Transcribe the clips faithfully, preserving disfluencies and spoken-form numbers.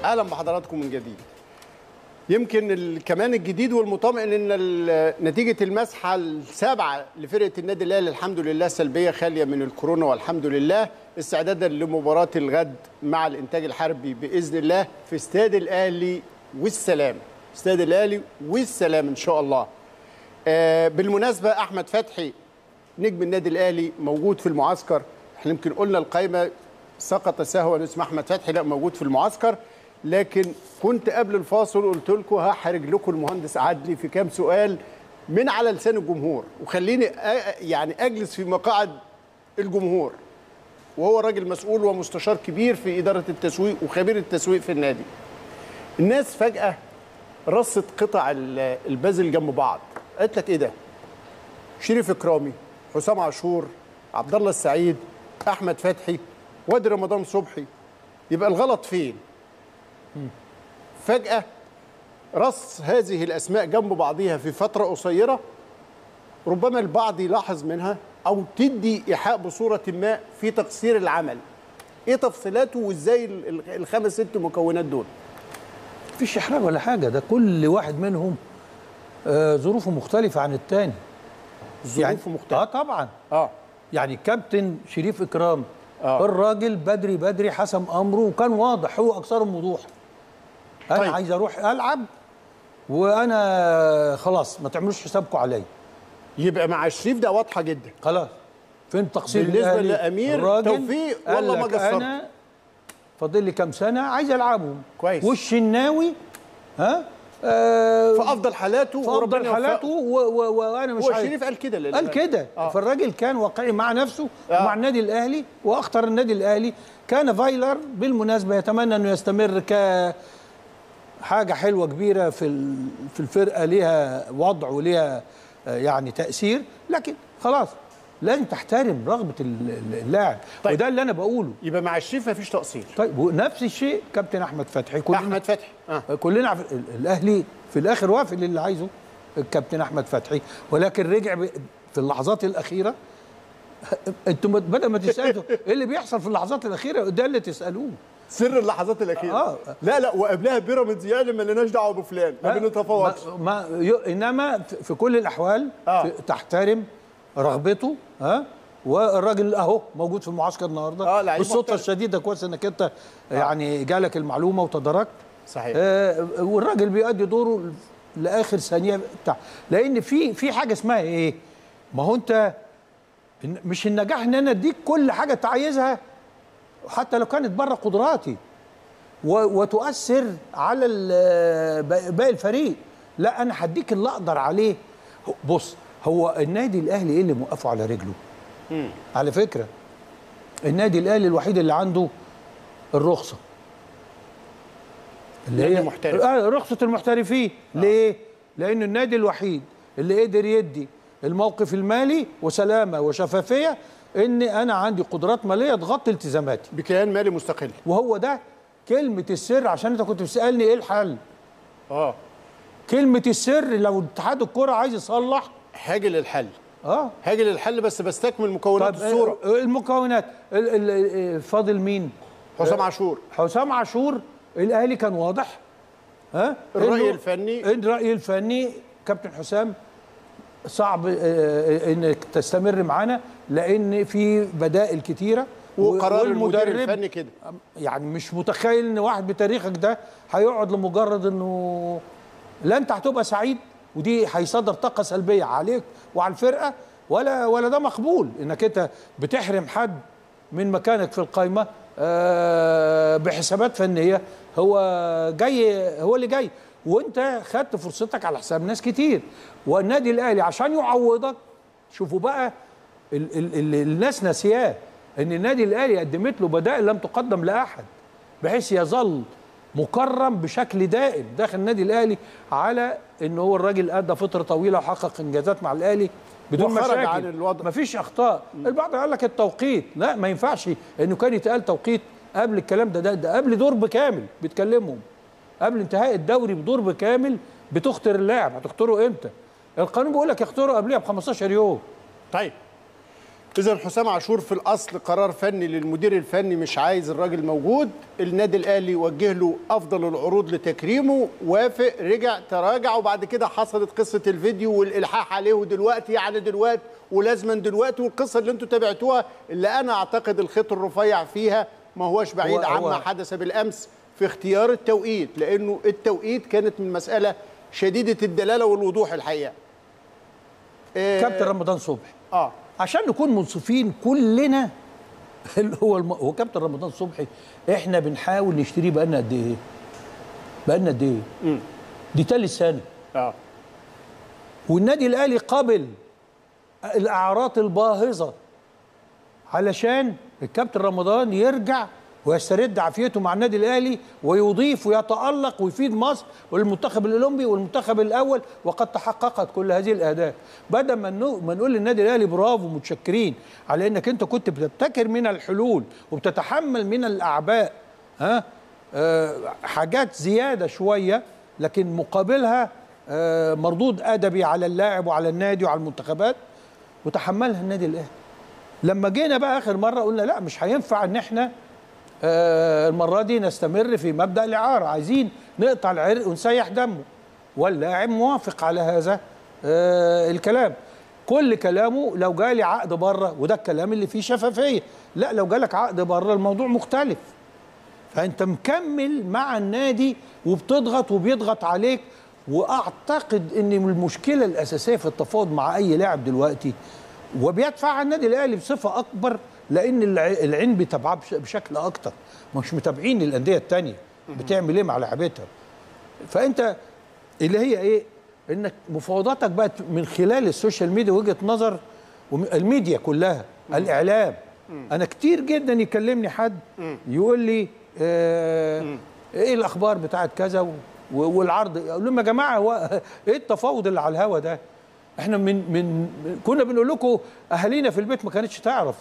اهلا بحضراتكم من جديد. يمكن كمان الجديد والمطمئن ان نتيجه المسحه السابعه لفرقه النادي الاهلي الحمد لله سلبيه خاليه من الكورونا، والحمد لله استعدادا لمباراه الغد مع الانتاج الحربي باذن الله في استاد الاهلي والسلام. استاد الاهلي والسلام ان شاء الله. آه بالمناسبه احمد فتحي نجم النادي الاهلي موجود في المعسكر. احنا يمكن قلنا القائمه سقط سهوا اسم احمد فتحي، لا موجود في المعسكر، لكن كنت قبل الفاصل قلت لكم هحرج لكم المهندس عدلي في كام سؤال من على لسان الجمهور، وخليني يعني اجلس في مقاعد الجمهور، وهو راجل مسؤول ومستشار كبير في اداره التسويق وخبير التسويق في النادي. الناس فجاه رصت قطع البازل جنب بعض، قالت لك ايه ده؟ شريف اكرامي، حسام عاشور، عبد الله السعيد، احمد فتحي، وادي رمضان صبحي، يبقى الغلط فين؟ فجأة رص هذه الأسماء جنب بعضها في فترة قصيرة ربما البعض يلاحظ منها أو تدي إيحاء بصورة ما في تقصير العمل. إيه تفصيلاته وإزاي الخمس ست مكونات دول؟ مفيش إحراج ولا حاجة، ده كل واحد منهم آه ظروفه مختلفة عن التاني. ظروفه يعني مختلفة؟ آه طبعا. آه يعني كابتن شريف إكرام آه. الراجل بدري بدري حسم أمره وكان واضح، هو أكثرهم وضوح. أنا طيب. عايز أروح ألعب وأنا خلاص ما تعملوش حسابكم عليا. يبقى مع شريف ده واضحة جدا. خلاص. فين تقصير بالنسبة لأمير توفيق؟ والله ما قصرت. أنا فاضل لي كام سنة عايز ألعبهم. كويس. والشناوي ها آه في افضل حالاته في افضل حالاته وانا مش عارف. شريف قال كده قال كده آه. فالراجل كان واقعي مع نفسه آه. ومع النادي الاهلي واختار النادي الاهلي. كان فايلر بالمناسبه يتمنى انه يستمر ك حاجه حلوه كبيره في في الفرقه، ليها وضع وليها يعني تاثير، لكن خلاص لازم تحترم رغبه اللاعب. طيب. وده اللي انا بقوله. يبقى مع الشريف مفيش تقصير. طيب ونفس الشيء كابتن احمد فتحي. كلنا احمد فتحي آه. كلنا عارف الاهلي في الاخر وافق للي عايزه الكابتن احمد فتحي، ولكن رجع في اللحظات الاخيره. انتم بدل ما تسالوا ايه اللي بيحصل في اللحظات الاخيره ده اللي تسالوه. سر اللحظات الاخيره. آه. لا لا وقبلها بيراميدز يعني ما لناش دعوه بفلان، ما بنتفاوضش. ما, ما انما في كل الاحوال آه. تحترم رغبته. ها والراجل اهو موجود في المعسكر النهارده. آه بالصدفه الشديده كويس انك انت آه. يعني جالك المعلومه وتداركت. صحيح. آه والراجل بيؤدي دوره لاخر ثانيه بتاع، لان في في حاجه اسمها ايه؟ ما هو انت مش النجاح ان انا اديك كل حاجه انت عايزها حتى لو كانت بره قدراتي وتؤثر على باقي الفريق. لا انا هديك اللي اقدر عليه. بص هو النادي الاهلي ايه اللي موقفه على رجله؟ مم. على فكره النادي الاهلي الوحيد اللي عنده الرخصه اللي هي محترف. آه رخصه المحترفين. آه. ليه؟ لان النادي الوحيد اللي قدر يدي الموقف المالي وسلامه وشفافيه ان انا عندي قدرات ماليه تغطي التزاماتي بكيان مالي مستقل. وهو ده كلمه السر، عشان انت كنت بتسالني ايه الحل. اه كلمه السر لو اتحاد الكره عايز يصلح هاجي للحل. اه هاجي للحل بس بستكمل مكونات الصوره. المكونات فاضل مين؟ حسام عاشور. حسام عاشور الاهلي كان واضح. ها الراي الفني الراي الفني كابتن حسام صعب انك تستمر معانا لان في بدائل كتيره وقرار المدير الفني كده. يعني مش متخيل ان واحد بتاريخك ده هيقعد لمجرد انه لا انت هتبقى سعيد ودي هيصدر طاقه سلبيه عليك وعلى الفرقه، ولا ولا ده مقبول انك انت بتحرم حد من مكانك في القائمه بحسابات فنيه. هو جاي هو اللي جاي وانت خدت فرصتك على حساب ناس كتير. والنادي الاهلي عشان يعوضك، شوفوا بقى ال ال ال الناس ناسياه ان النادي الاهلي قدمت له بدائل لم تقدم لاحد بحيث يظل مكرم بشكل دائم داخل النادي الاهلي، على ان هو الراجل ادى فتره طويله وحقق انجازات مع الاهلي بدون مشاكل عن الوضع. مفيش اخطاء. البعض قال لك التوقيت، لا ما ينفعش انه كان يتقال توقيت قبل الكلام ده. ده, ده قبل دور بكامل بتكلمهم، قبل انتهاء الدوري بدور بكامل بتختار اللاعب. هتختاره امتى؟ القانون بيقول لك يختاره قبلها ب خمستاشر يوم. طيب إذا حسام عاشور في الأصل قرار فني للمدير الفني، مش عايز الراجل موجود. النادي الأهلي وجه له أفضل العروض لتكريمه، وافق، رجع، تراجع، وبعد كده حصلت قصة الفيديو والإلحاح عليه، ودلوقتي يعني دلوقتي ولازما دلوقتي، والقصة اللي أنتوا تابعتوها اللي أنا أعتقد الخيط الرفيع فيها ما هوش بعيد عما حدث بالأمس في اختيار التوقيت، لأنه التوقيت كانت من مسألة شديدة الدلالة والوضوح الحقيقة. إيه كابتن رمضان صبحي آه عشان نكون منصفين كلنا، اللي هو الم... هو كابتن رمضان صبحي احنا بنحاول نشتريه بقالنا قد ايه؟ بقالنا قد ايه؟ دي تالت سنه. اه والنادي الاهلي قبل الاعراض الباهظه علشان الكابتن رمضان يرجع ويسترد عافيته مع النادي الاهلي ويضيف ويتالق ويفيد مصر والمنتخب الاولمبي والمنتخب الاول، وقد تحققت كل هذه الاهداف. بدل ما نقول للنادي الاهلي برافو متشكرين على انك انت كنت بتبتكر من الحلول وبتتحمل من الاعباء ها آه حاجات زياده شويه، لكن مقابلها آه مردود ادبي على اللاعب وعلى النادي وعلى المنتخبات، وتحملها النادي الاهلي. لما جينا بقى اخر مره قلنا لا مش هينفع ان احنا آه المرة دي نستمر في مبدأ الإعارة، عايزين نقطع العرق ونسيح دمه، واللاعب موافق على هذا آه الكلام. كل كلامه لو جالي عقد بره، وده الكلام اللي فيه شفافية، لا لو جالك عقد بره الموضوع مختلف، فأنت مكمل مع النادي وبتضغط وبيضغط عليك. وأعتقد أن المشكلة الأساسية في التفاوض مع أي لاعب دلوقتي وبيدفع النادي الأهلي بصفة أكبر، لان العين بتابعه بشكل اكتر، مش متابعين الانديه الثانيه بتعمل ايه مع لاعبتها. فانت اللي هي ايه، انك مفاوضاتك بقت من خلال السوشيال ميديا، وجهه نظر الميديا كلها، الاعلام. انا كتير جدا يكلمني حد يقول لي آه ايه الاخبار بتاعت كذا والعرض، اقول لهم يا جماعه هو ايه التفاوض اللي على الهوا ده؟ احنا من من كنا بنقول لكم اهالينا في البيت ما كانتش تعرف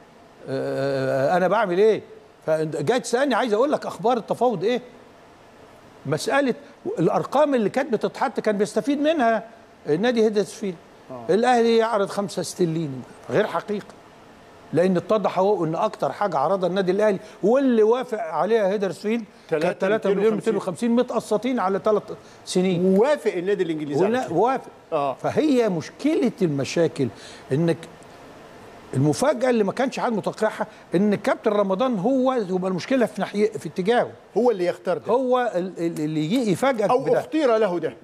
انا بعمل ايه، فجاي تسالني عايز اقول لك اخبار التفاوض ايه. مساله الارقام اللي كانت بتتحط كان بيستفيد منها النادي هيدرسفيلد. الاهلي يعرض خمسة استلين، غير حقيقه، لان اتضح هو ان اكتر حاجه عرضها النادي الاهلي واللي وافق عليها هيدرسفيلد كانت ثلاثة مليون مئتين وخمسين متقسطين على ثلاث سنين. ووافق النادي الانجليزي ولا وافق. آه. فهي مشكله المشاكل انك المفاجأة اللي ما كانش حد متوقعها ان كابتن رمضان هو يبقى المشكلة في ناحية في اتجاهه، هو اللي يختار ده، هو اللي يفاجئك او بده. اختير له ده،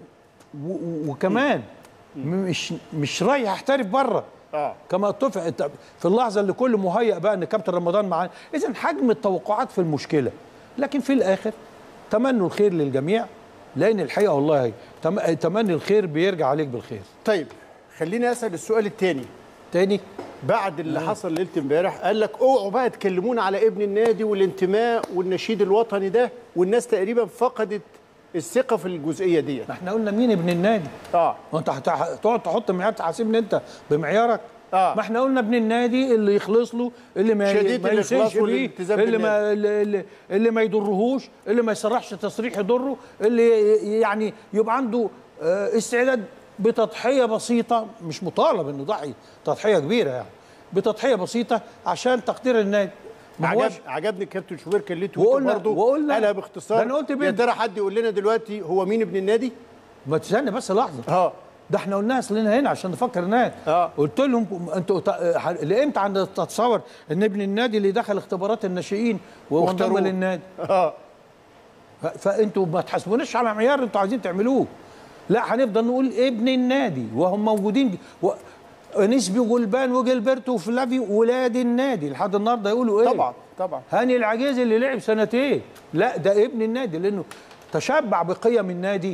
وكمان مش مش رايح يحترف بره. اه كما اتفق في اللحظة اللي كل مهيأ بقى ان كابتن رمضان معاه. اذا حجم التوقعات في المشكلة، لكن في الاخر تمنوا الخير للجميع، لان الحقيقة والله تمني الخير بيرجع عليك بالخير. طيب خليني اسال السؤال الثاني تاني بعد اللي آه. حصل ليله امبارح. قال لك اوعوا بقى تكلمونا على ابن النادي والانتماء والنشيد الوطني ده، والناس تقريبا فقدت الثقه في الجزئيه دي. ما احنا قلنا مين ابن النادي؟ اه ما انت هتقعد تحط معيار تحاسبني انت بمعيارك؟ اه ما احنا قلنا ابن النادي اللي يخلص له، اللي ما ما يسيش بيه، اللي ما اللي, اللي ما يضرهوش، اللي ما يصرحش تصريح يضره، اللي يعني يبقى عنده اه استعداد بتضحيه بسيطه، مش مطالب انه يضحي تضحيه كبيره يعني، بتضحيه بسيطه عشان تقدير النادي. عجب عجبني كابتن شوبير كان ليه تويتر برضه قالها باختصار. انا قلت يا ترى حد يقول لنا دلوقتي هو مين ابن النادي؟ ما تستنى بس لحظه. اه ده احنا قلناها اصلنا هنا عشان نفكر الناس. اه قلت لهم انتوا لامتى عند تتصور ان ابن النادي اللي دخل اختبارات الناشئين وانضم للنادي؟ اه فانتوا ما تحاسبوناش على معيار انتوا عايزين تعملوه. لا هنفضل نقول ابن النادي وهم موجودين و... نسبي وجلبان وجلبرتو وفلافي ولاد النادي لحد النهارده يقولوا ايه؟ طبعا طبعا. هاني العجيزي اللي لعب سنتين، لا ده ابن النادي لانه تشبع بقيم النادي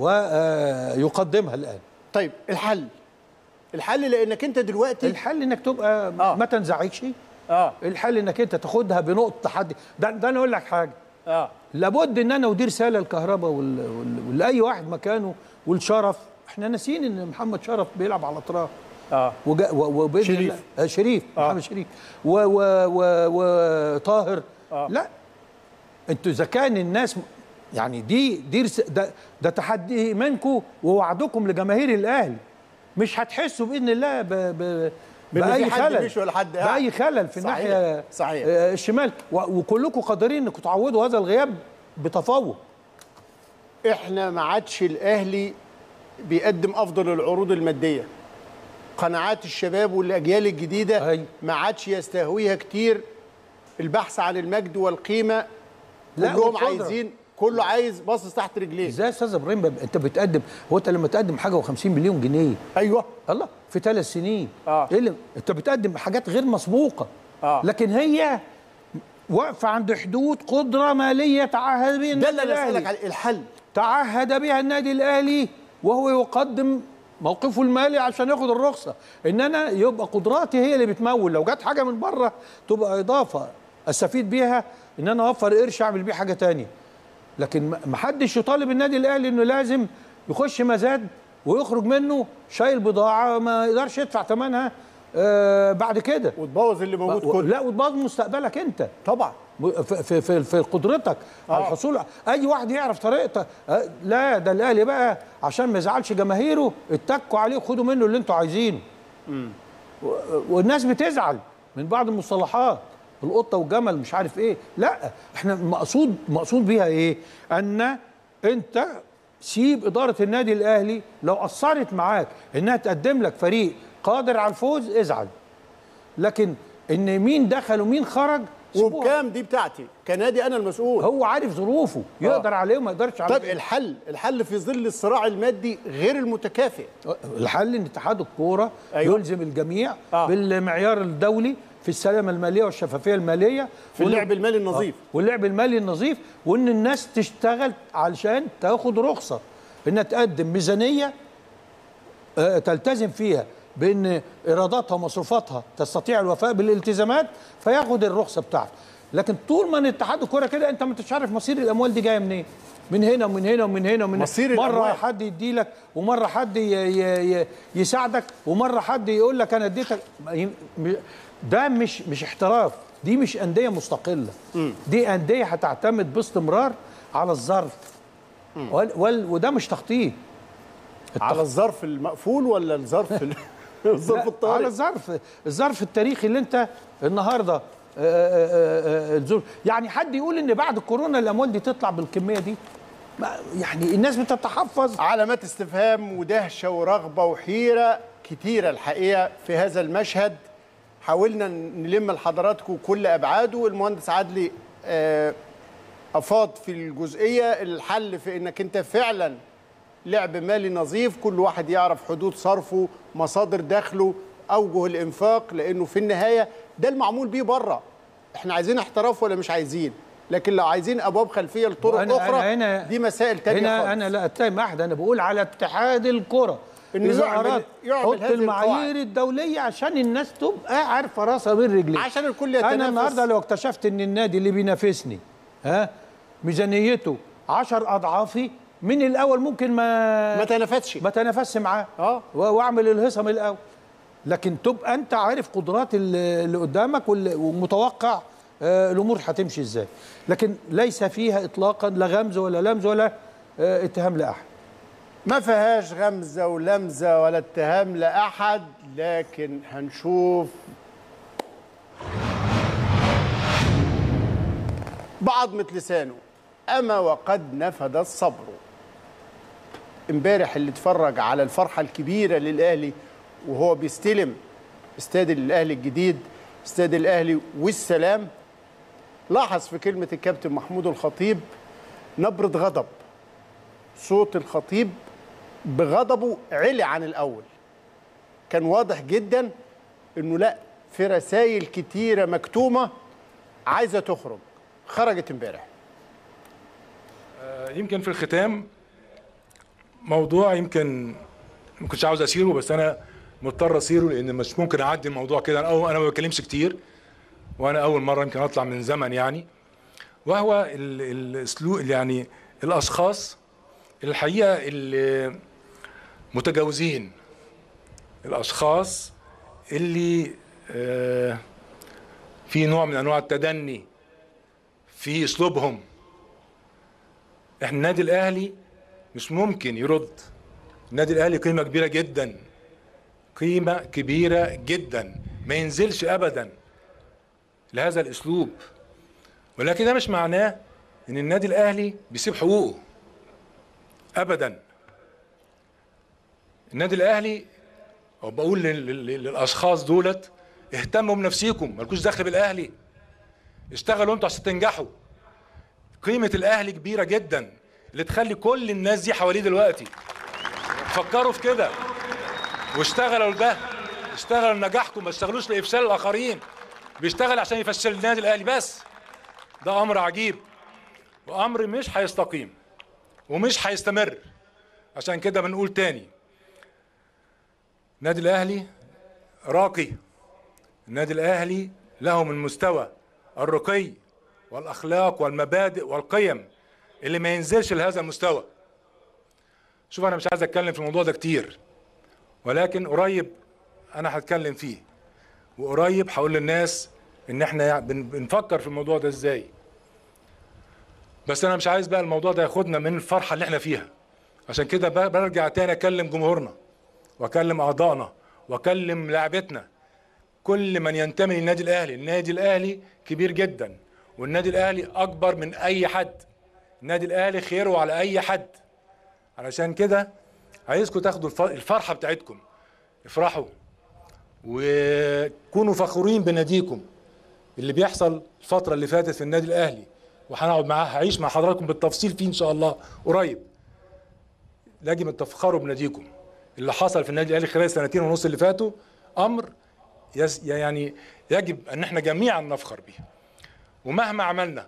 ويقدمها الان. طيب الحل الحل لانك انت دلوقتي الحل انك تبقى آه. ما تنزعجش. اه الحل انك انت تاخدها بنقطه تحدي. ده, ده انا اقول لك حاجه. اه لابد ان انا ادير رساله للكهرباء ولاي واحد مكانه والشرف. احنا ناسيين ان محمد شرف بيلعب على الاطراف. اه وباذن شريف آه شريف آه. محمد شريف وطاهر. آه. لا انتوا اذا كان الناس يعني دي دي ده, ده تحدي منكم ووعدكم لجماهير الاهلي، مش هتحسوا باذن الله ب ب باي خلل ولا حد باي خلل في صحيح. الناحيه صحيح. الشمال، وكلكم قادرين انكم تعوضوا هذا الغياب بتفوق. احنا ما عادش الاهلي بيقدم افضل العروض الماديه. قناعات الشباب والاجيال الجديده أي. ما عادش يستهويها كتير البحث عن المجد والقيمه. لا، كلهم والقدرة. عايزين، كله عايز باصص تحت رجليه. ازاي يا استاذ ابراهيم بقى انت بتقدم؟ هو انت لما تقدم حاجه و50 مليون جنيه ايوه الله في ثلاث سنين آه. ايه اللي انت بتقدم حاجات غير مسبوقه. آه. لكن هي واقفه عند حدود قدره ماليه تعهد بها ده النادي اللي انا الاهلي. اسالك عليه، الحل. تعهد بها النادي الاهلي وهو يقدم موقفه المالي عشان ياخد الرخصه. ان انا يبقى قدراتي هي اللي بتمول، لو جت حاجه من بره تبقى اضافه استفيد بيها، ان انا اوفر قرش اعمل بيه حاجه تانية. لكن ما حدش يطالب النادي الاهلي انه لازم يخش مزاد ويخرج منه شايل بضاعه ما يقدرش يدفع ثمنها آه بعد كده، وتبوظ اللي موجود كله. لا وتبوظ مستقبلك انت طبعا في في في, في قدرتك آه. على الحصول. اي واحد يعرف طريقته. آه لا ده الاهلي بقى عشان ما يزعلش جماهيره اتكوا عليه وخدوا منه اللي انتوا عايزينه. والناس بتزعل من بعض المصطلحات، القطه والجمل مش عارف ايه. لا احنا مقصود مقصود بيها ايه؟ ان انت سيب اداره النادي الاهلي لو قصرت معاك انها تقدم لك فريق قادر على الفوز ازعل، لكن ان مين دخل ومين خرج وبكام دي بتاعتي كنادي، انا المسؤول. هو عارف ظروفه يقدر عليه وما يقدرش عليه. طيب الحل الحل في ظل الصراع المادي غير المتكافئ. الحل ان اتحاد الكوره أيوة. يلزم الجميع آه. بالمعيار الدولي في السلامه الماليه والشفافيه الماليه في اللعب المالي النظيف. آه. واللعب المالي النظيف، وان الناس تشتغل علشان تاخد رخصه انها تقدم ميزانيه آه تلتزم فيها بان ايراداتها ومصروفاتها تستطيع الوفاء بالالتزامات فياخد الرخصه بتاعته. لكن طول ما اتحاد الكوره كده انت ما انتش عارف مصير الاموال دي جايه منين، من هنا ومن هنا ومن هنا ومن مصير مره الأموال. حد يدي لك ومره حد ي ي ي يساعدك ومره حد يقول لك انا اديتك. ده مش مش احتراف، دي مش انديه مستقله. م. دي انديه هتعتمد باستمرار على الظرف. وال وال وده مش تخطيط. على الظرف المقفول ولا الظرف الظرف الطارئ؟ على الظرف الظرف التاريخي اللي انت النهارده الظروف. يعني حد يقول ان بعد الكورونا الاموال دي تطلع بالكميه دي؟ يعني الناس بتتحفظ. علامات استفهام ودهشه ورغبه وحيره كتيره الحقيقه في هذا المشهد. حاولنا نلم لحضراتكم كل ابعاده. المهندس عدلي افاض في الجزئيه. الحل في انك انت فعلا لعب مالي نظيف، كل واحد يعرف حدود صرفه، مصادر دخله، اوجه الانفاق، لانه في النهايه ده المعمول بيه بره. احنا عايزين احتراف ولا مش عايزين؟ لكن لو عايزين ابواب خلفيه لطرق أنا اخرى أنا هنا دي مسائل تانية هنا خالص. انا لا اتهم احد، انا بقول على اتحاد الكره إذا أراد حط المعايير الدوليه عشان الناس تبقى عارفه راسها بين رجليها، عشان الكل يتنافس. انا النهارده لو اكتشفت ان النادي اللي بينافسني ها ميزانيته عشر اضعافي من الاول ممكن ما ما تنافسش ما تنافسش معاه اه واعمل الهيصه من الاول. لكن تبقى انت عارف قدرات اللي قدامك ومتوقع آه الامور هتمشي ازاي. لكن ليس فيها اطلاقا لا غمز ولا لمز ولا آه اتهام لاحد. ما فيهاش غمزه ولمزه ولا اتهام لاحد. لكن هنشوف بعضمة لسانه. اما وقد نفد الصبر. امبارح اللي اتفرج على الفرحه الكبيره للاهلي وهو بيستلم استاد الاهلي الجديد، استاد الاهلي والسلام، لاحظ في كلمه الكابتن محمود الخطيب نبره غضب. صوت الخطيب بغضبه علي عن الاول. كان واضح جدا انه لا، في رسائل كتيره مكتومه عايزه تخرج. خرجت امبارح. يمكن في الختام موضوع يمكن ما كنتش عاوز اسيره، بس انا مضطر اسيره لان مش ممكن اعدي الموضوع كده. انا انا ما بتكلمش كتير وانا اول مره يمكن اطلع من زمن يعني. وهو الاسلوب يعني الاشخاص الحقيقه اللي متجاوزين، الاشخاص اللي في نوع من انواع التدني في اسلوبهم. احنا النادي الاهلي مش ممكن يرد. النادي الاهلي قيمه كبيره جدا، قيمة كبيرة جدا، ما ينزلش أبدا لهذا الأسلوب. ولكن ده مش معناه إن النادي الأهلي بيسيب حقوقه أبدا. النادي الأهلي، أو بقول للأشخاص دولت، اهتموا بنفسيكم، مالكوش دخل بالأهلي، اشتغلوا انتوا عشان تنجحوا. قيمة الأهلي كبيرة جدا اللي تخلي كل الناس دي حواليه دلوقتي. فكروا في كده واشتغلوا لده، اشتغلوا لنجاحكم، ما اشتغلوش لإفشال الآخرين. بيشتغل عشان يفشل النادي الأهلي بس. ده أمر عجيب وأمر مش هيستقيم ومش هيستمر. عشان كده بنقول تاني، النادي الأهلي راقي، النادي الأهلي له من مستوى الرقي والأخلاق والمبادئ والقيم اللي ما ينزلش لهذا المستوى. شوف، أنا مش عايز أتكلم في الموضوع ده كتير، ولكن قريب أنا هتكلم فيه، وقريب هقول للناس إن إحنا بنفكر في الموضوع ده إزاي. بس أنا مش عايز بقى الموضوع ده ياخدنا من الفرحة اللي إحنا فيها. عشان كده برجع تاني أكلم جمهورنا وأكلم أعضائنا وأكلم لاعبتنا، كل من ينتمي للنادي الأهلي. النادي الأهلي كبير جدا، والنادي الأهلي أكبر من أي حد. النادي الأهلي خيره على أي حد. علشان كده عايزكم تاخدوا الفرحة بتاعتكم، افرحوا وكونوا فخورين بناديكم. اللي بيحصل الفترة اللي فاتت في النادي الأهلي، وهنقعد معاه، هعيش مع حضراتكم بالتفصيل فيه إن شاء الله قريب. لازم تفخروا بناديكم. اللي حصل في النادي الأهلي خلال السنتين ونص اللي فاتوا أمر يعني يجب أن احنا جميعا نفخر به. ومهما عملنا،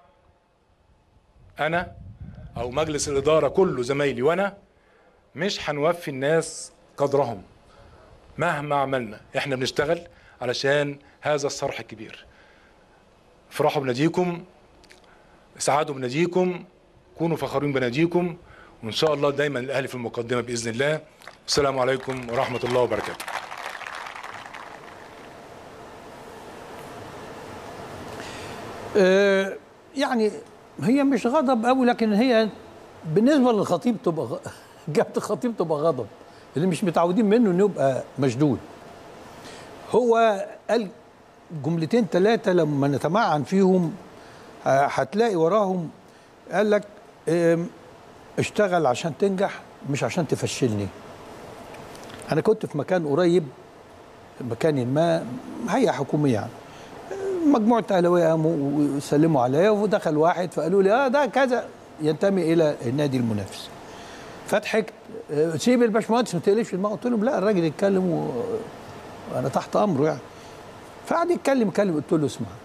أنا أو مجلس الإدارة كله زمايلي وأنا، مش هنوفي الناس قدرهم. مهما عملنا احنا بنشتغل علشان هذا الصرح الكبير. افرحوا بناديكم، اسعدوا بناديكم، كونوا فخورين بناديكم، وإن شاء الله دايما الأهلي في المقدمة بإذن الله. السلام عليكم ورحمة الله وبركاته. أه يعني هي مش غضب قوي، لكن هي بالنسبه للخطيب تبقى غ... جابة الخطيب تبقى غضب، اللي مش متعودين منه انه يبقى مشدود. هو قال جملتين ثلاثه لما نتمعن فيهم هتلاقي وراهم، قال لك اشتغل عشان تنجح مش عشان تفشلني. انا كنت في مكان قريب، مكان ما هيئه حكوميه يعني، مجموعه اهلاويه قاموا وسلموا عليا، ودخل واحد فقالوا لي اه ده كذا ينتمي الى النادي المنافس. فضحكت، سيب الباشمهندس ما تقلبش دماغه. قلت لهم لا، الراجل يتكلم وانا تحت امره يعني. فقعد يتكلم كلم، قلت له اسمع،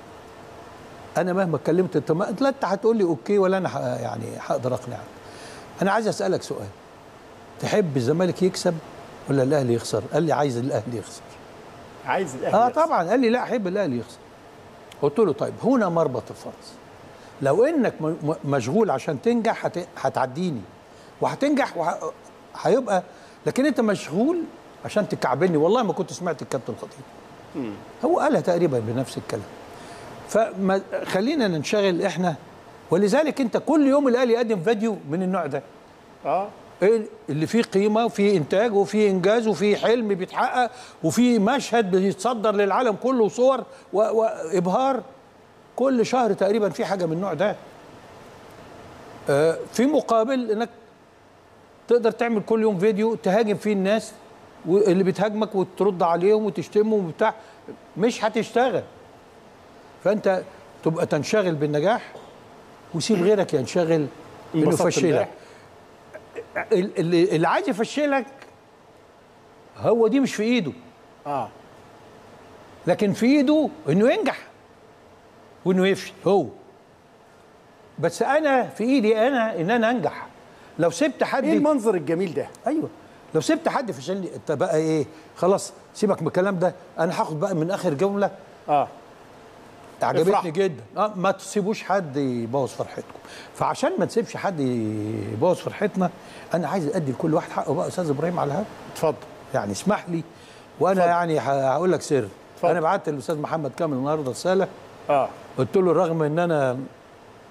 انا مهما اتكلمت انت ما لا انت هتقول لي اوكي ولا انا يعني هقدر اقنعك. انا عايز اسالك سؤال، تحب الزمالك يكسب ولا الاهلي يخسر؟ قال لي عايز الاهلي يخسر. عايز الاهلي اه يخسر. طبعا. قال لي لا، احب الاهلي يخسر. قلت له طيب هنا مربط الفرس، لو انك مشغول عشان تنجح هت... هتعديني وهتنجح وهيبقى وح... لكن انت مشغول عشان تكعبني. والله ما كنت سمعت الكابتن الخطيب، هو قالها تقريبا بنفس الكلام. فخلينا ننشغل احنا، ولذلك انت كل يوم الاهلي يقدم فيديو من النوع ده، اه اللي فيه قيمه وفيه انتاج وفيه انجاز وفيه حلم بيتحقق وفيه مشهد بيتصدر للعالم كله وصور وابهار. كل شهر تقريبا في حاجه من النوع ده. آه في مقابل انك تقدر تعمل كل يوم فيديو تهاجم فيه الناس واللي بتهاجمك وترد عليهم وتشتمهم وبتاع، مش هتشتغل. فانت تبقى تنشغل بالنجاح وسيب غيرك ينشغل انه يفشلك. اللي, اللي عايز يفشلك هو دي مش في ايده، اه لكن في ايده انه ينجح وانه يفشل هو. بس انا في ايدي انا ان انا انجح. لو سبت حد، ايه المنظر الجميل ده؟ ايوه، لو سبت حد فشلني انت بقى ايه؟ خلاص سيبك من الكلام ده، انا هاخد بقى من اخر جمله اه عجبتني افرح. جدا. اه ما تسيبوش حد يبوظ فرحتكم. فعشان ما تسيبش حد يبوظ فرحتنا، انا عايز ادي لكل واحد حقه بقى. استاذ ابراهيم على الهوا، اتفضل. يعني اسمح لي، وانا اتفضل. يعني هقول لك سر. اتفضل. انا بعت للاستاذ محمد كامل النهارده رساله، اه قلت له رغم ان انا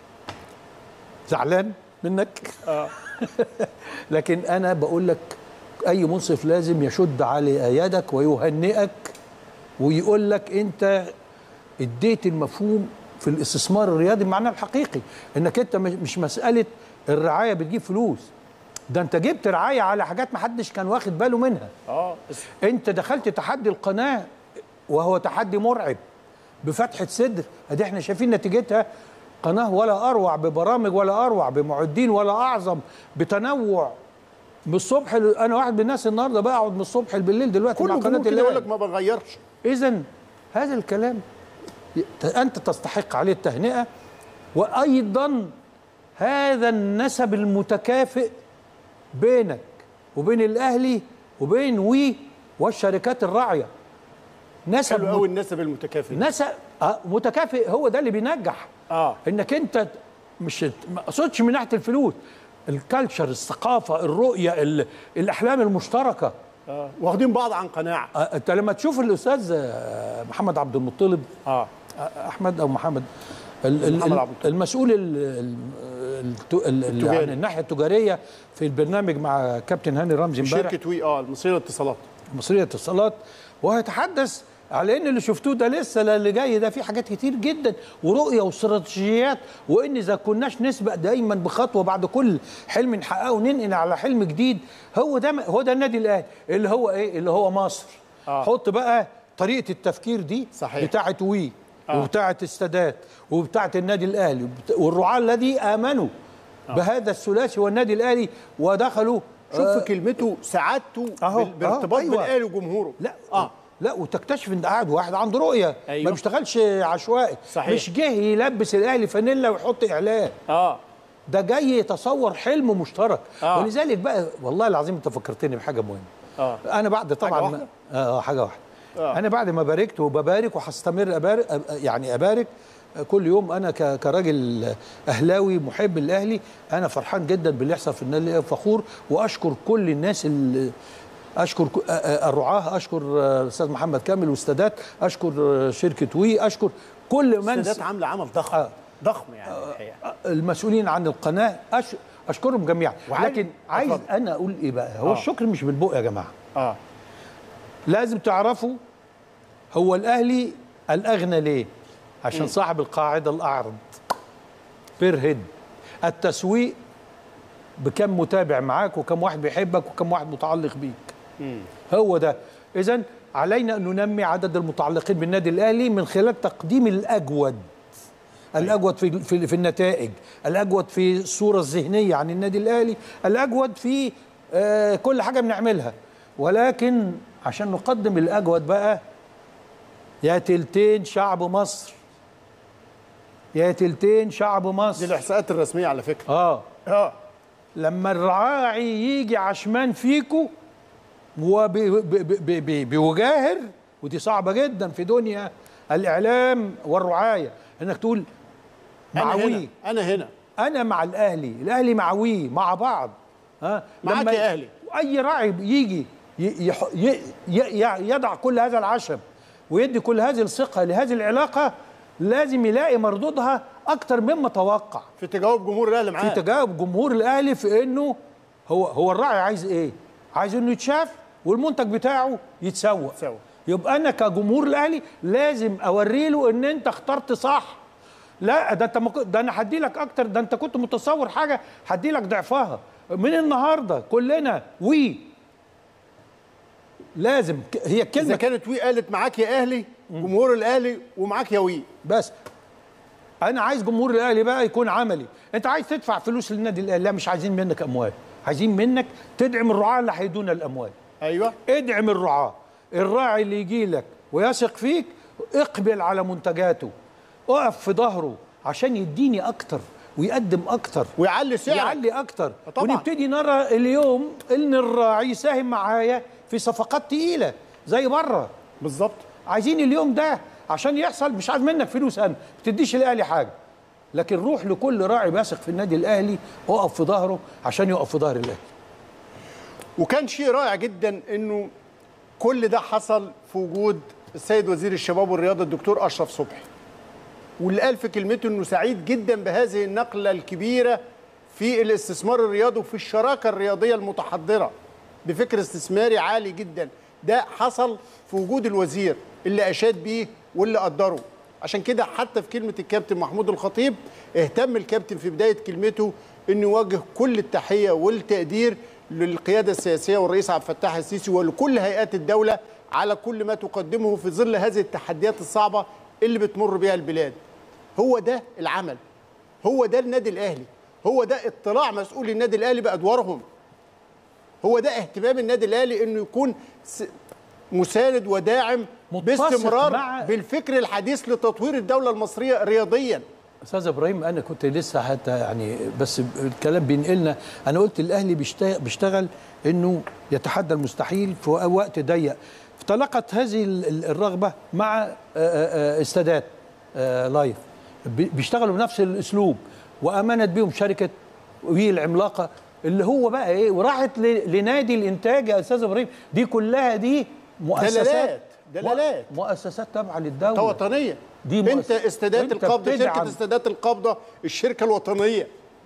زعلان منك اه لكن انا بقول لك اي منصف لازم يشد على يدك ويهنئك ويقول لك انت اديت المفهوم في الاستثمار الرياضي بمعناه الحقيقي، انك انت مش مساله الرعايه بتجيب فلوس، ده انت جبت رعايه على حاجات ما حدش كان واخد باله منها. اه انت دخلت تحدي القناه وهو تحدي مرعب بفتحه صدر، ادي احنا شايفين نتيجتها، قناه ولا اروع ببرامج ولا اروع بمعدين ولا اعظم بتنوع من الصبح. انا واحد من الناس النهارده بقعد من الصبح بالليل دلوقتي مع قناه كله يقول لك ما بغيرش. اذا هذا الكلام انت تستحق عليه التهنئه، وايضا هذا النسب المتكافئ بينك وبين الاهلي وبين وي والشركات الراعيه. نسب حلو قوي النسب المتكافئ. نسب آه متكافئ، هو ده اللي بينجح. اه انك انت مش ما اقصدش من ناحيه الفلوس، الكالتشر، الثقافه، الرؤيه، الاحلام المشتركه. اه واخدين بعض عن قناعه. آه انت لما تشوف الاستاذ محمد عبد المطلب، اه احمد او محمد المسؤول عن الناحيه التجاريه في البرنامج مع كابتن هاني رمزي امبارح، شركه وي اه المصريه للاتصالات المصريه للاتصالات، وهيتحدث على ان اللي شفتوه ده لسه اللي جاي ده في حاجات كتير جدا ورؤيه واستراتيجيات، وان اذا كناش نسبق دايما بخطوه بعد كل حلم نحققه وننقل على حلم جديد. هو ده هو ده النادي الاهلي اللي هو ايه؟ اللي هو مصر. آه. حط بقى طريقه التفكير دي صحيح. بتاعه وي آه. وبتاعه السادات وبتاعه النادي الاهلي والرعاة الذي امنوا آه. بهذا الثلاثي والنادي الاهلي ودخلوا. شوف آه كلمته سعادته بارتباط أيوة. بالاهلي وجمهوره. لا اه لا وتكتشف ان قاعد واحد عنده رؤيه. أيوة. ما بيشتغلش عشوائي. صحيح. مش جه يلبس الاهلي فانيلا ويحط اعلان. اه ده جاي يتصور حلم مشترك. آه. ولذلك بقى والله العظيم انت فكرتني بحاجه مهمه. اه انا بعد طبعا حاجه واحده اه حاجه واحده آه. انا بعد ما باركت وببارك وهستمر ابارك، يعني ابارك كل يوم. انا كراجل اهلاوي محب الاهلي انا فرحان جدا باللي يحصل في النادي، فخور واشكر كل الناس اللي اشكر الرعاه، اشكر الاستاذ محمد كامل والسادات، اشكر شركه وي، اشكر كل من السادات عامله عمل ضخم آه. ضخم يعني الحقيقه. المسؤولين عن القناه أش... اشكرهم جميعا. لكن عايز أفضل. انا اقول ايه بقى؟ هو آه. الشكر مش بالبق يا جماعه. اه لازم تعرفوا هو الاهلي الاغنى ليه؟ عشان م. صاحب القاعده الاعرض بير هيد، التسويق بكم متابع معاك وكم واحد بيحبك وكم واحد متعلق بيك. م. هو ده. اذن علينا ان ننمي عدد المتعلقين بالنادي الاهلي من خلال تقديم الاجود. الاجود في في, في النتائج، الاجود في الصوره الذهنيه عن النادي الاهلي، الاجود في آه كل حاجه بنعملها. ولكن عشان نقدم الاجود بقى يا تلتين شعب مصر، يا تلتين شعب مصر. دي الاحصاءات الرسميه على فكره. اه اه لما الراعي يجي عشمان فيكو وبيجاهر، ودي صعبه جدا في دنيا الاعلام والرعايه، انك تقول مع أنا وي هنا. انا هنا انا مع الاهلي، الاهلي مع وي مع بعض. ها معاك يا اهلي. اي راعي يجي يح... ي... ي... يضع كل هذا العشم ويدي كل هذه الثقه لهذه العلاقه، لازم يلاقي مردودها اكتر مما توقع. في تجاوب جمهور الاهلي معاه، في تجاوب جمهور الاهلي في انه هو هو الراعي عايز ايه؟ عايز انه يتشاف والمنتج بتاعه يتسوق. يتسوق. يبقى انا كجمهور الاهلي لازم اوري له ان انت اخترت صح. لا ده انت مك... ده انا هدي لك اكتر، ده انت كنت متصور حاجه هدي لك ضعفها. من النهارده كلنا وي لازم هي الكلمه اذا كانت وي قالت معاك يا اهلي، جمهور الاهلي ومعاك يا وي. بس انا عايز جمهور الاهلي بقى يكون عملي. انت عايز تدفع فلوس للنادي الاهلي، لا مش عايزين منك اموال، عايزين منك تدعم الرعاه اللي هيدونا الاموال. ايوه ادعم الرعاه. الراعي اللي يجي لك ويثق فيك اقبل على منتجاته، اقف في ظهره عشان يديني اكتر ويقدم اكتر ويعلي سعرك، يعلي اكتر. طبعا. ونبتدي نرى اليوم ان الراعي يساهم معايا في صفقات تقيله زي بره. بالظبط. عايزين اليوم ده عشان يحصل. مش عايز منك فلوس، انا ما بتديش الاهلي حاجه، لكن روح لكل راعي بيثق في النادي الاهلي واقف في ظهره عشان يقف في ظهر الاهلي. وكان شيء رائع جدا انه كل ده حصل في وجود السيد وزير الشباب والرياضه الدكتور اشرف صبحي، واللي قال في كلمته انه سعيد جدا بهذه النقله الكبيره في الاستثمار الرياضي وفي الشراكه الرياضيه المتحضره بفكر استثماري عالي جدا. ده حصل في وجود الوزير اللي اشاد بيه واللي قدره. عشان كده حتى في كلمه الكابتن محمود الخطيب اهتم الكابتن في بدايه كلمته انه يوجه كل التحيه والتقدير للقياده السياسيه والرئيس عبد الفتاح السيسي ولكل هيئات الدوله على كل ما تقدمه في ظل هذه التحديات الصعبه اللي بتمر بها البلاد. هو ده العمل، هو ده النادي الاهلي، هو ده اطلاع مسؤولي النادي الاهلي بادوارهم، هو ده اهتمام النادي الاهلي انه يكون مساند وداعم باستمرار بالفكر الحديث لتطوير الدوله المصريه رياضيا. استاذ ابراهيم انا كنت لسه حتى يعني بس الكلام بينقلنا، انا قلت الاهلي بيشتغل انه يتحدى المستحيل في وقت ضيق، تلقت هذه الرغبه مع استادات لايف بيشتغلوا بنفس الاسلوب وامنت بيهم شركه وي العملاقه اللي هو بقى ايه وراحت لنادي الانتاج يا استاذ ابراهيم. دي كلها دي مؤسسات دلالات دلالات مؤسسات تابعه للدوله وطنيه. دي انت استادات القبضه، شركه استادات القبضه الشركه الوطنيه.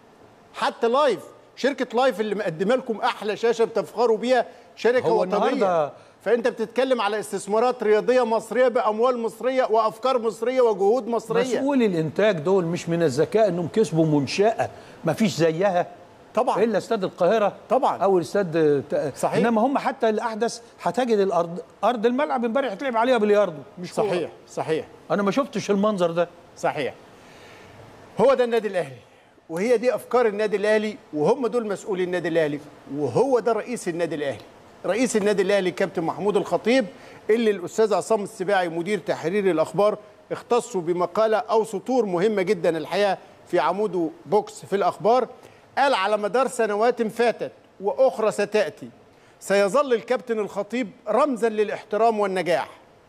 حتى لايف، شركه لايف اللي مقدمه لكم احلى شاشه بتفخروا بيها شركه وطنيه. فانت بتتكلم على استثمارات رياضيه مصريه باموال مصريه وافكار مصريه وجهود مصريه. مسؤولي الانتاج دول مش من الذكاء انهم كسبوا منشاه ما فيش زيها طبعا الا استاد القاهره طبعا او الاستاد صحيح. انما هم حتى الاحدث هتجد الارض ارض الملعب امبارح اتلعب عليها بلياردو مش صحيح كورة. صحيح انا ما شفتش المنظر ده. صحيح. هو ده النادي الاهلي وهي دي افكار النادي الاهلي وهم دول مسؤولي النادي الاهلي وهو ده رئيس النادي الاهلي. رئيس النادي الاهلي كابتن محمود الخطيب اللي الاستاذ عصام السباعي مدير تحرير الاخبار اختصوا بمقاله او سطور مهمه جدا الحقيقه في عموده بوكس في الاخبار. قال على مدار سنوات فاتت واخرى ستاتي سيظل الكابتن الخطيب رمزا للاحترام والنجاح،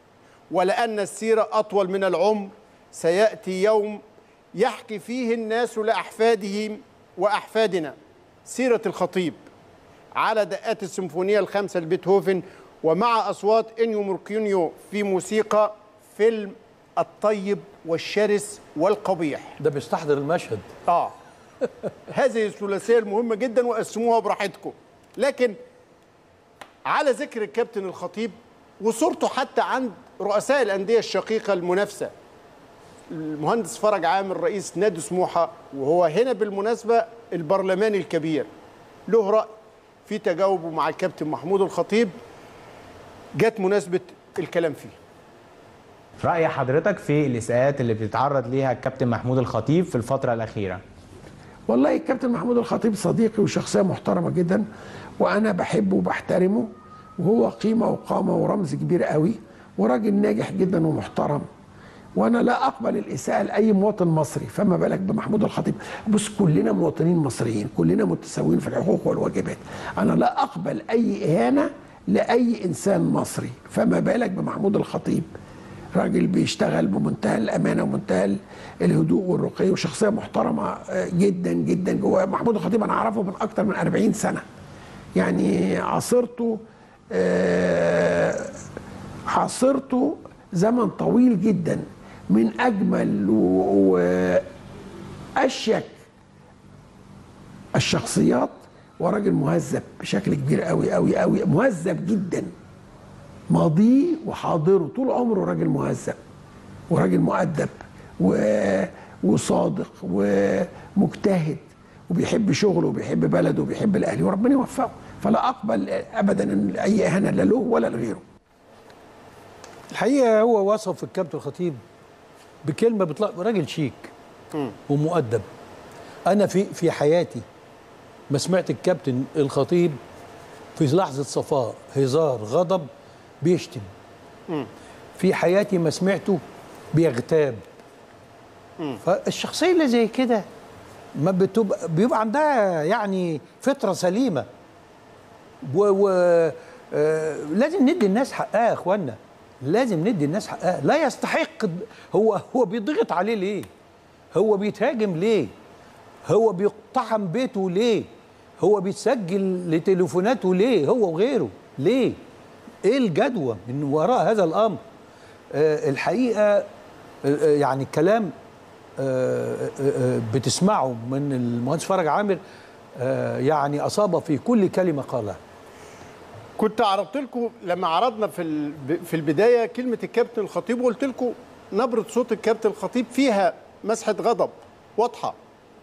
ولان السيره اطول من العمر سياتي يوم يحكي فيه الناس لاحفادهم واحفادنا سيره الخطيب على دقات السيمفونيه الخامسه لبيتهوفن ومع اصوات انيو موركينيو في موسيقى فيلم الطيب والشرس والقبيح. ده بيستحضر المشهد. اه هذه الثلاثيه المهمه جدا وقسموها براحتكم. لكن على ذكر الكابتن الخطيب وصورته حتى عند رؤساء الانديه الشقيقه المنافسه، المهندس فرج عامر رئيس نادي سموحه وهو هنا بالمناسبه البرلماني الكبير له راي في تجاوبه مع الكابتن محمود الخطيب، جت مناسبه الكلام فيه. رأي حضرتك في الإساءات اللي بيتعرض ليها الكابتن محمود الخطيب في الفترة الأخيرة؟ والله الكابتن محمود الخطيب صديقي وشخصية محترمة جدا وأنا بحبه وبحترمه وهو قيمة وقامة ورمز كبير قوي وراجل ناجح جدا ومحترم، وأنا لا أقبل الإساءة لأي مواطن مصري فما بالك بمحمود الخطيب. بص كلنا مواطنين مصريين، كلنا متساويين في الحقوق والواجبات، أنا لا أقبل أي إهانة لأي إنسان مصري فما بالك بمحمود الخطيب. راجل بيشتغل بمنتهى الامانه ومنتهى الهدوء والرقي وشخصيه محترمه جدا جدا جوه. محمود الخطيب انا اعرفه من اكتر من أربعين سنه، يعني عاصرته عاصرته زمن طويل جدا من اجمل واشيك الشخصيات وراجل مهذب بشكل كبير قوي قوي قوي، مهذب جدا ماضيه وحاضره طول عمره راجل مهذب وراجل مؤدب وصادق ومجتهد وبيحب شغله وبيحب بلده وبيحب الاهلي وربنا يوفقه، فلا اقبل ابدا ان اي اهانه لا له ولا لغيره. الحقيقه هو وصف الكابتن الخطيب بكلمه بتطلع راجل شيك ومؤدب. انا في في حياتي ما سمعت الكابتن الخطيب في لحظه صفاء هزار غضب بيشتم. في حياتي ما سمعته بيغتاب. فالشخصيه اللي زي كده ما بتبقى بيبقى عندها يعني فطره سليمه و, و... آه... لازم ندي الناس حقها يا اخوانا، لازم ندي الناس حقها. لا يستحق. هو هو بيضغط عليه ليه؟ هو بيتهاجم ليه؟ هو بيقتحم بيته ليه؟ هو بيتسجل لتليفوناته ليه؟ هو وغيره ليه؟ ايه الجدوى من وراء هذا الامر؟ آه الحقيقه آه يعني الكلام آه آه بتسمعه من المهندس فرج عامر آه يعني اصاب في كل كلمه قالها. كنت عرضت لكم لما عرضنا في في البدايه كلمه الكابتن الخطيب، وقلت لكم نبره صوت الكابتن الخطيب فيها مسحه غضب واضحه.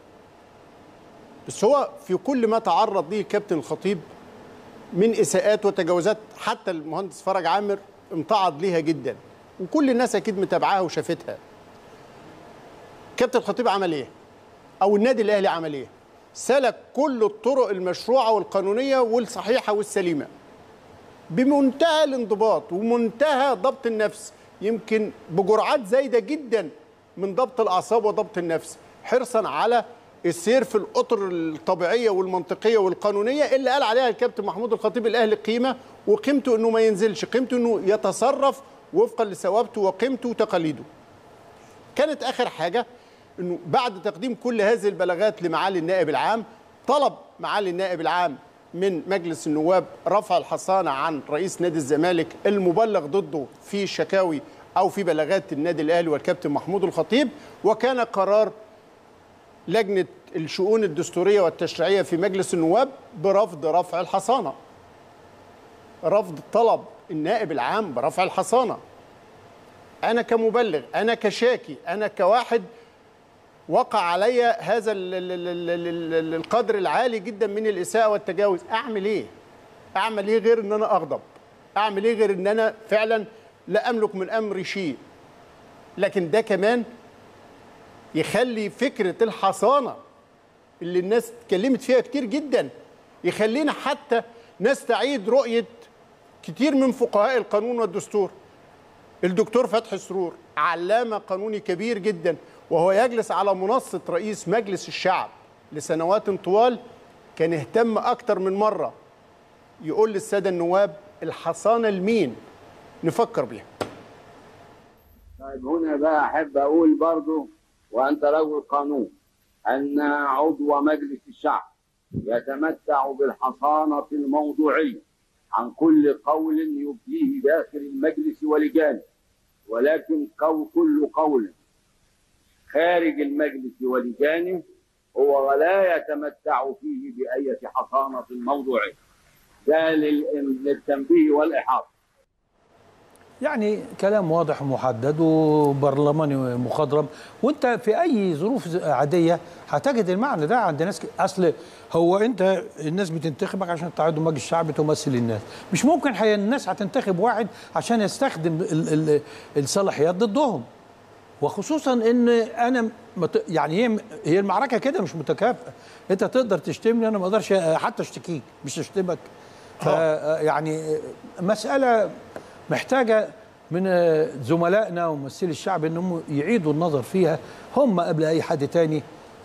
بس هو في كل ما تعرض ليه الكابتن الخطيب من اساءات وتجاوزات، حتى المهندس فرج عامر امتعض ليها جدا، وكل الناس اكيد متابعاها وشافتها. كابتن الخطيب عمل ايه؟ او النادي الاهلي عمل ايه؟ سلك كل الطرق المشروعه والقانونيه والصحيحه والسليمه بمنتهى الانضباط ومنتهى ضبط النفس، يمكن بجرعات زايده جدا من ضبط الاعصاب وضبط النفس، حرصا على السير في الاطر الطبيعيه والمنطقيه والقانونيه اللي قال عليها الكابتن محمود الخطيب الاهلي قيمه، وقيمته انه ما ينزلش، قيمته انه يتصرف وفقا لثوابته وقيمته وتقاليده. كانت اخر حاجه انه بعد تقديم كل هذه البلاغات لمعالي النائب العام، طلب معالي النائب العام من مجلس النواب رفع الحصانه عن رئيس نادي الزمالك المبلغ ضده في شكاوي او في بلاغات النادي الاهلي والكابتن محمود الخطيب، وكان قرار لجنه الشؤون الدستوريه والتشريعيه في مجلس النواب برفض رفع الحصانه. رفض طلب النائب العام برفع الحصانه. انا كمبلغ، انا كشاكي، انا كواحد وقع علي هذا القدر العالي جدا من الاساءه والتجاوز، اعمل ايه؟ اعمل ايه غير ان انا اغضب؟ اعمل ايه غير ان انا فعلا لا املك من امري شيء؟ لكن ده كمان يخلي فكره الحصانه اللي الناس اتكلمت فيها كتير جدا، يخلينا حتى نستعيد رؤيه كتير من فقهاء القانون والدستور. الدكتور فتحي سرور علامه قانوني كبير جدا، وهو يجلس على منصه رئيس مجلس الشعب لسنوات طوال، كان اهتم اكتر من مره يقول للساده النواب الحصانه لمين؟ نفكر بيها. طيب هنا بقى احب اقول برضو، وانت رجل قانون، ان عضو مجلس الشعب يتمتع بالحصانه الموضوعيه عن كل قول يبديه داخل المجلس ولجانه، ولكن كل قول خارج المجلس ولجانه هو لا يتمتع فيه بأية حصانة موضوعية. ده للتنبيه والإحاطة. يعني كلام واضح ومحدد وبرلماني مخضرم، وانت في اي ظروف عاديه هتجد المعنى ده عند ناس. اصل هو انت الناس بتنتخبك عشان تعضو مجلس الشعب تمثل الناس، مش ممكن هي الناس هتنتخب واحد عشان يستخدم ال ال الصلاحيات ضدهم، وخصوصا ان انا مت يعني هي هي المعركه كده مش متكافئه. انت تقدر تشتمني، انا ما اقدرش حتى اشتكيك مش اشتمك. ف يعني مساله محتاجه من زملائنا وممثلي الشعب انهم يعيدوا النظر فيها هم قبل اي حد تاني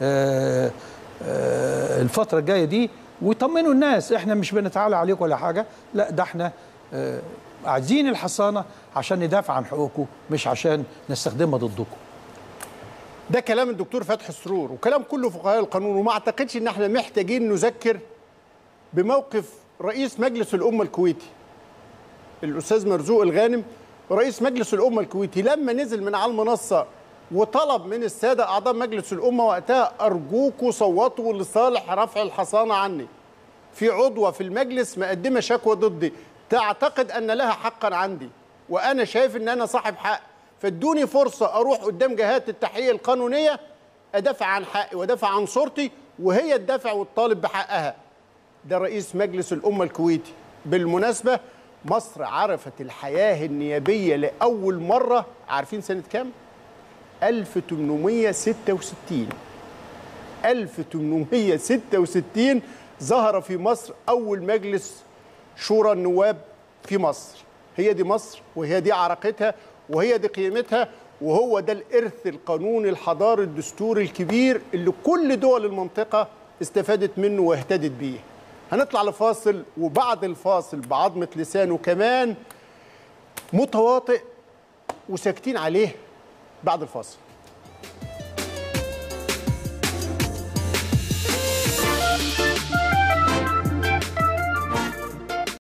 الفتره الجايه دي، ويطمنوا الناس احنا مش بنتعالى عليكم ولا حاجه، لا ده احنا عايزين الحصانه عشان ندافع عن حقوقكم مش عشان نستخدمها ضدكم. ده كلام الدكتور فتحي سرور وكلام كل فقهاء القانون، وما اعتقدش ان احنا محتاجين نذكر بموقف رئيس مجلس الامه الكويتي الاستاذ مرزوق الغانم، رئيس مجلس الامه الكويتي، لما نزل من على المنصه وطلب من الساده اعضاء مجلس الامه وقتها ارجوكوا صوتوا لصالح رفع الحصانه عني. في عضوه في المجلس مقدمه شكوى ضدي تعتقد ان لها حقا عندي، وانا شايف ان انا صاحب حق، فادوني فرصه اروح قدام جهات التحقيق القانونيه ادافع عن حقي وادافع عن صورتي، وهي تدافع وتطالب بحقها. ده رئيس مجلس الامه الكويتي. بالمناسبه مصر عرفت الحياه النيابيه لاول مره، عارفين سنه كام؟ ألف وثمانمائة وستة وستين. ألف وثمانمائة وستة وستين ظهر في مصر اول مجلس شورى النواب في مصر. هي دي مصر، وهي دي عراقتها، وهي دي قيمتها، وهو ده الإرث القانوني الحضاري الدستوري الكبير اللي كل دول المنطقة استفادت منه واهتدت بيه. هنطلع لفاصل، وبعد الفاصل بعضمة لسانه كمان متواطئ وساكتين عليه بعد الفاصل.